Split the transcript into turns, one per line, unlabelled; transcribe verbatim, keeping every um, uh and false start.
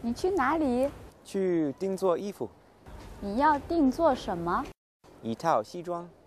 你去哪里？
去定做衣服。
你要定做什么？
一套西装。